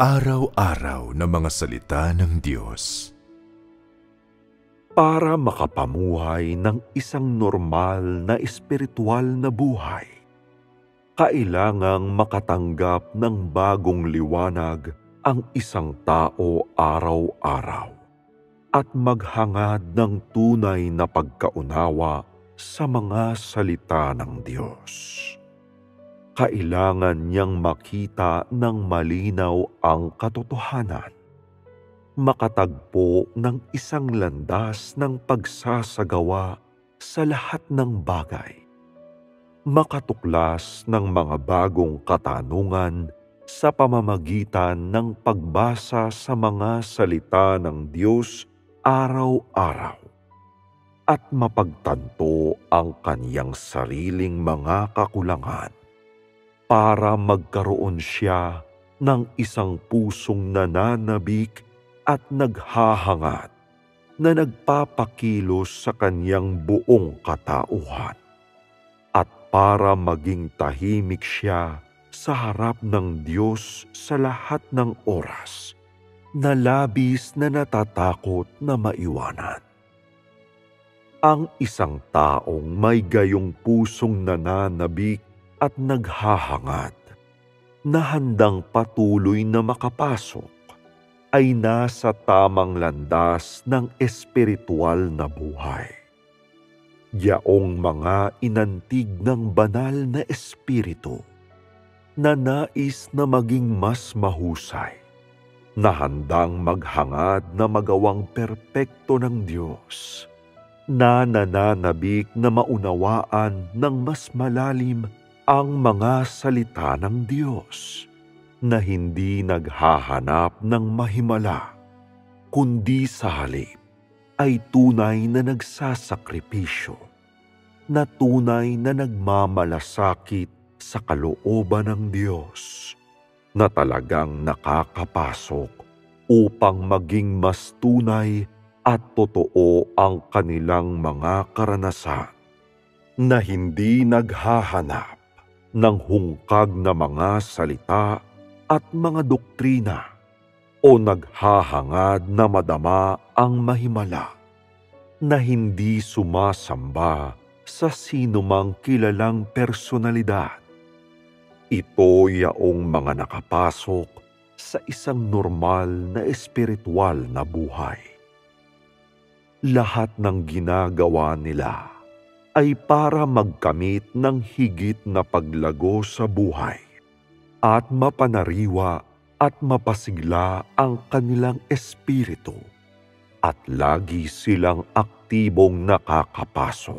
Araw-araw na mga salita ng Diyos. Para makapamuhay ng isang normal na espiritual na buhay, kailangang makatanggap ng bagong liwanag ang isang tao araw-araw at maghangad ng tunay na pagkaunawa sa mga salita ng Diyos. Kailangan niyang makita ng malinaw ang katotohanan, makatagpo ng isang landas ng pagsasagawa sa lahat ng bagay, makatuklas ng mga bagong katanungan sa pamamagitan ng pagbasa sa mga salita ng Diyos araw-araw, at mapagtanto ang kaniyang sariling mga kakulangan para magkaroon siya ng isang pusong nananabik at naghahangad na nagpapakilos sa kaniyang buong katauhan, at para maging tahimik siya sa harap ng Diyos sa lahat ng oras na labis na natatakot na maiwanan. Ang isang taong may gayong pusong nananabik at naghahangad na handang patuloy na makapasok ay nasa tamang landas ng espiritual na buhay. Yaong mga inantig ng banal na espiritu na nais na maging mas mahusay, na handang maghangad na magawang perpekto ng Diyos, na nananabik na maunawaan ng mas malalim ang mga salita ng Diyos, na hindi naghahanap ng mahimala, kundi sa halip ay tunay na nagsasakripisyo, na tunay na nagmamalasakit sa kalooban ng Diyos, na talagang nakakapasok upang maging mas tunay at totoo ang kanilang mga karanasan, na hindi naghahanap ng hungkag na mga salita at mga doktrina o naghahangad na madama ang mahimala, na hindi sumasamba sa sinumang kilalang personalidad. Ito yaong mga nakapasok sa isang normal na espiritual na buhay. Lahat ng ginagawa nila ay para magkamit ng higit na paglago sa buhay at mapanariwa at mapasigla ang kanilang espiritu, at lagi silang aktibong nakakapasok.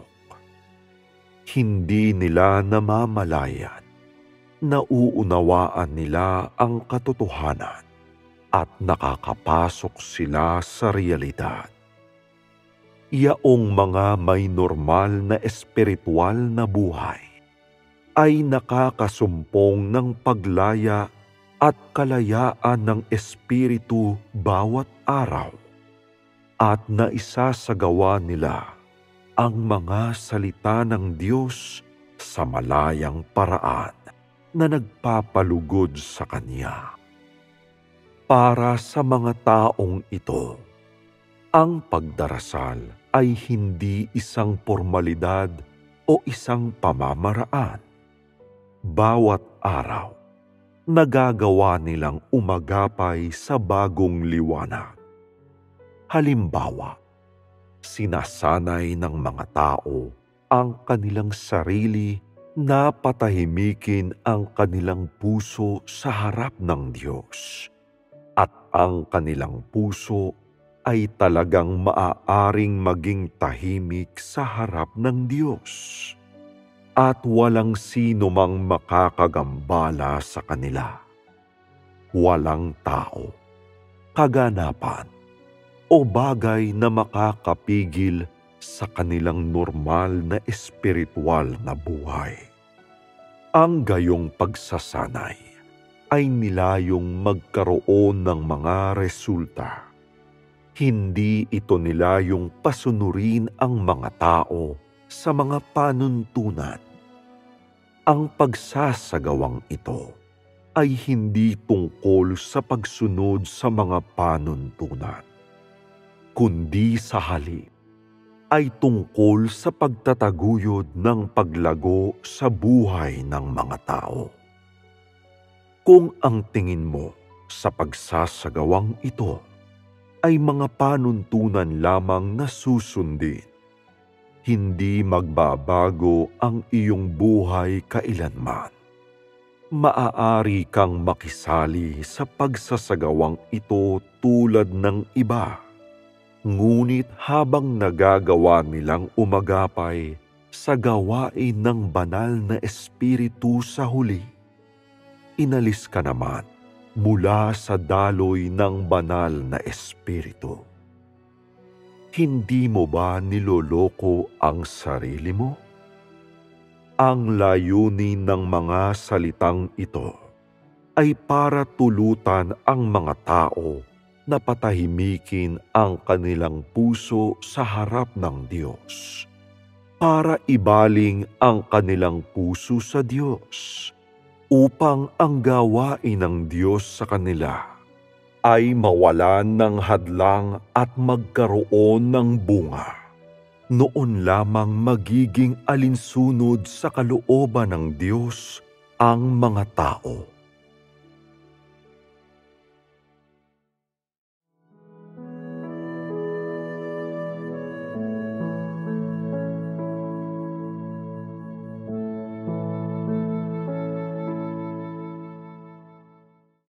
Hindi nila namamalayan, nauunawaan nila ang katotohanan at nakakapasok sila sa realidad. Yaong mga may normal na espiritual na buhay ay nakakasumpong ng paglaya at kalayaan ng espiritu bawat araw, at naisasagawa nila ang mga salita ng Diyos sa malayang paraan na nagpapalugod sa Kanya. Para sa mga taong ito, ang pagdarasal ay hindi isang formalidad o isang pamamaraan. Bawat araw, nagagawa nilang umagapay sa bagong liwanag. Halimbawa, sinasanay ng mga tao ang kanilang sarili na patahimikin ang kanilang puso sa harap ng Diyos, at ang kanilang puso ay talagang maaaring maging tahimik sa harap ng Diyos, at walang sino mang makakagambala sa kanila. Walang tao, kaganapan, o bagay na makakapigil sa kanilang normal na espiritual na buhay. Ang gayong pagsasanay ay nilayong magkaroon ng mga resulta. Hindi ito nilayong pasunurin ang mga tao sa mga panuntunan. Ang pagsasagawang ito ay hindi tungkol sa pagsunod sa mga panuntunan, kundi sa halip ay tungkol sa pagtataguyod ng paglago sa buhay ng mga tao. Kung ang tingin mo sa pagsasagawang ito ay mga panuntunan lamang na susundin, hindi magbabago ang iyong buhay kailanman. Maaari kang makisali sa pagsasagawang ito tulad ng iba. Ngunit habang nagagawa nilang umagapay sa gawain ng banal na espiritu sa huli, inalis ka naman mula sa daloy ng banal na espiritu. Hindi mo ba niloloko ang sarili mo? Ang layunin ng mga salitang ito ay para tulutan ang mga tao na patahimikin ang kanilang puso sa harap ng Diyos, para ibaling ang kanilang puso sa Diyos, upang ang gawain ng Diyos sa kanila ay mawalan ng hadlang at magkaroon ng bunga. Noon lamang magiging alinsunod sa kalooban ng Diyos ang mga tao.